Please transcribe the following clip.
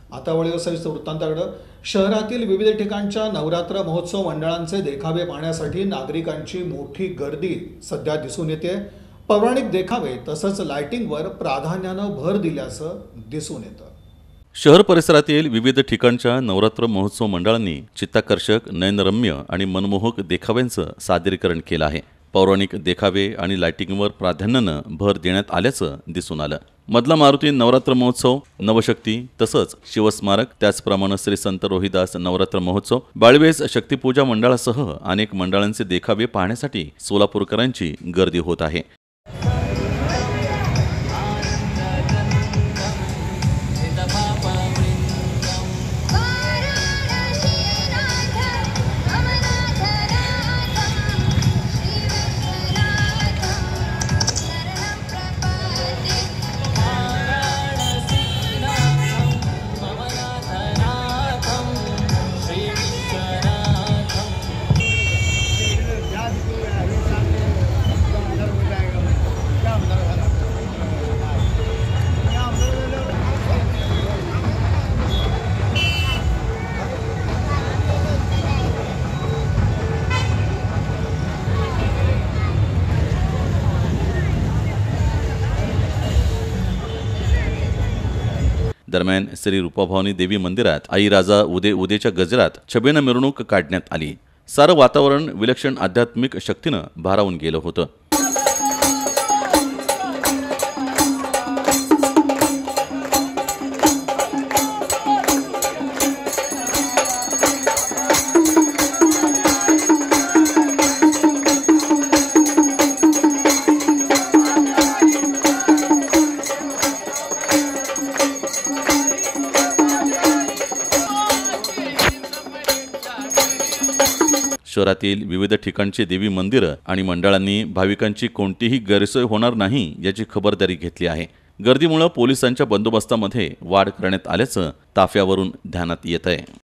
आता वळीव सविस्तर वृत्तांताकडे। शहरातील विविध ठिकाणच्या नवरात्र महोत्सव मंडळांचे देखावे पाहण्यासाठी नागरिकांची मोठी गर्दी सध्या दिसून येते। पौराणिक देखावे तसंच लाइटिंगवर प्राधान्याने भर दिल्याचं दिसून येतं। शहर परिसरातील विविध ठिकाणच्या नवरात्र महोत्सव मंडळांनी चित्ताकर्षक, नयनरम्य आणि मनमोहक देखाव्यांचं सादरीकरण केलं आहे। पौराणिक देखावे आणि लाइटिंगवर प्राधान्यानं भर देण्यात आल्याचं दिसून आलं। मधला मारुती नवरात्र महोत्सव, नवशक्ती तसंच शिवस्मारक, त्याचप्रमाणे श्री संत रोहिदास नवरात्र महोत्सव, बाळवेस शक्तिपूजा मंडळासह अनेक मंडळांचे देखावे पाहण्यासाठी सोलापूरकरांची गर्दी होत आहे। दरम्यान श्री रूपाभवानी देवी मंदिरात आई राजा उदे उदेच्या गजरात छबेनं मिरवणूक काढण्यात आली। सारं वातावरण विलक्षण आध्यात्मिक शक्तीनं भारावून गेलं होतं। शहरातील विविध ठिकाणची देवी मंदिरं आणि मंडळांनी भाविकांची कोणतीही गैरसोय होणार नाही याची खबरदारी घेतली आहे। गर्दीमुळे पोलिसांच्या बंदोबस्तामध्ये वाढ करण्यात आल्याचं ताफ्यावरून ध्यानात येत आहे।